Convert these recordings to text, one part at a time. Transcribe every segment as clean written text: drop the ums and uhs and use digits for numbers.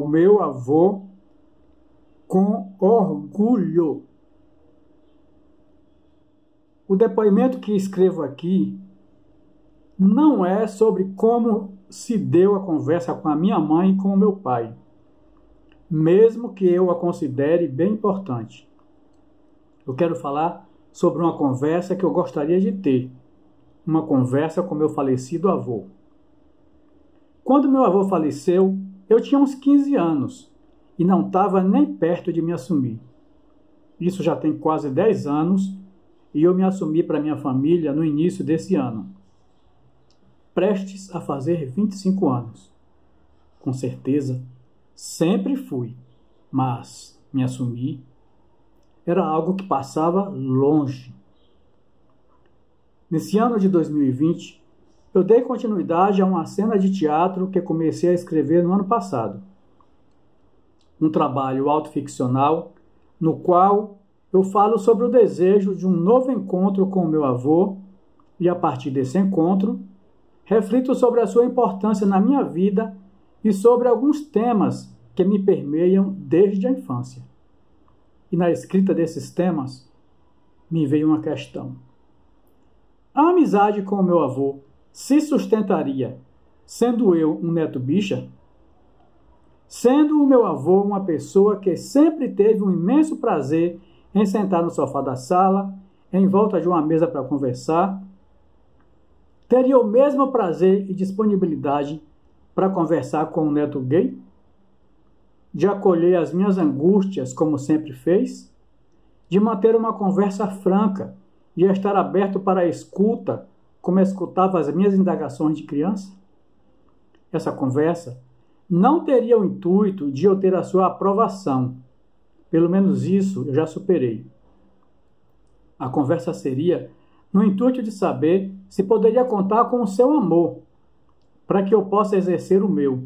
ao meu avô com orgulho. O depoimento que escrevo aqui não é sobre como se deu a conversa com a minha mãe e com o meu pai, mesmo que eu a considere bem importante. Eu quero falar sobre uma conversa que eu gostaria de ter, uma conversa com meu falecido avô. Quando meu avô faleceu, eu tinha uns 15 anos e não estava nem perto de me assumir. Isso já tem quase 10 anos e eu me assumi para minha família no início desse ano, prestes a fazer 25 anos. Com certeza, sempre fui, mas me assumir era algo que passava longe. Nesse ano de 2020, eu dei continuidade a uma cena de teatro que comecei a escrever no ano passado. Um trabalho autoficcional no qual eu falo sobre o desejo de um novo encontro com o meu avô e, a partir desse encontro, reflito sobre a sua importância na minha vida e sobre alguns temas que me permeiam desde a infância. E na escrita desses temas, me veio uma questão. A amizade com o meu avô se sustentaria sendo eu um neto bicha? Sendo o meu avô uma pessoa que sempre teve um imenso prazer em sentar no sofá da sala, em volta de uma mesa para conversar, teria o mesmo prazer e disponibilidade para conversar com um neto gay? De acolher as minhas angústias como sempre fez? De manter uma conversa franca e estar aberto para a escuta como escutava as minhas indagações de criança? Essa conversa não teria o intuito de eu ter a sua aprovação. Pelo menos isso eu já superei. A conversa seria no intuito de saber se poderia contar com o seu amor, para que eu possa exercer o meu.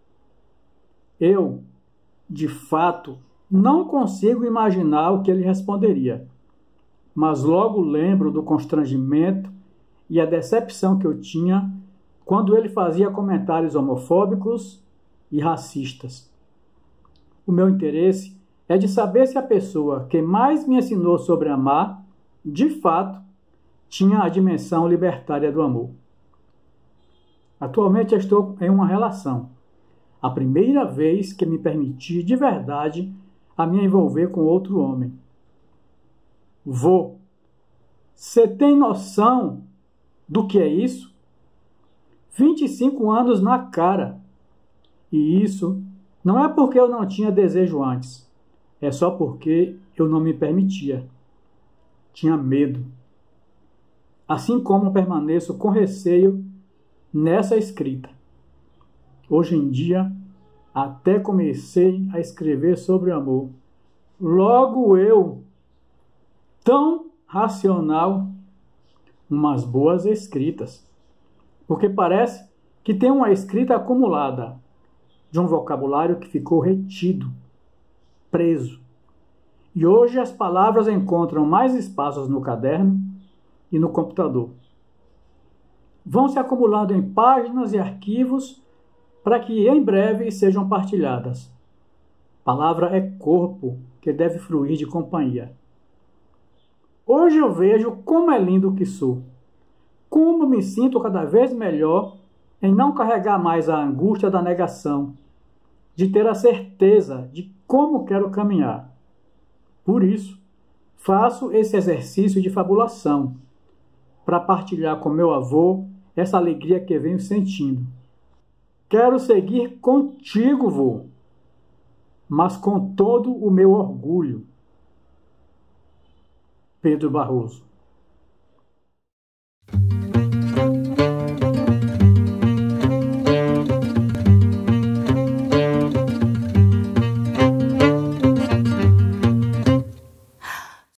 Eu, de fato, não consigo imaginar o que ele responderia, mas logo lembro do constrangimento e a decepção que eu tinha quando ele fazia comentários homofóbicos e racistas. O meu interesse é de saber se a pessoa que mais me ensinou sobre amar, de fato, tinha a dimensão libertária do amor. Atualmente estou em uma relação. A primeira vez que me permiti de verdade a me envolver com outro homem. Vô, você tem noção do que é isso? 25 anos na cara. E isso não é porque eu não tinha desejo antes. É só porque eu não me permitia. Tinha medo. Assim como permaneço com receio nessa escrita. Hoje em dia, até comecei a escrever sobre amor. Logo eu, tão racional, umas boas escritas. Porque parece que tem uma escrita acumulada de um vocabulário que ficou retido, preso. E hoje as palavras encontram mais espaços no caderno e no computador. Vão se acumulando em páginas e arquivos para que em breve sejam partilhadas. Palavra é corpo que deve fluir de companhia. Hoje eu vejo como é lindo que sou. Como me sinto cada vez melhor em não carregar mais a angústia da negação, de ter a certeza de como quero caminhar. Por isso, faço esse exercício de fabulação, para partilhar com meu avô essa alegria que venho sentindo. Quero seguir contigo, vô, mas com todo o meu orgulho. Pedro Barroso.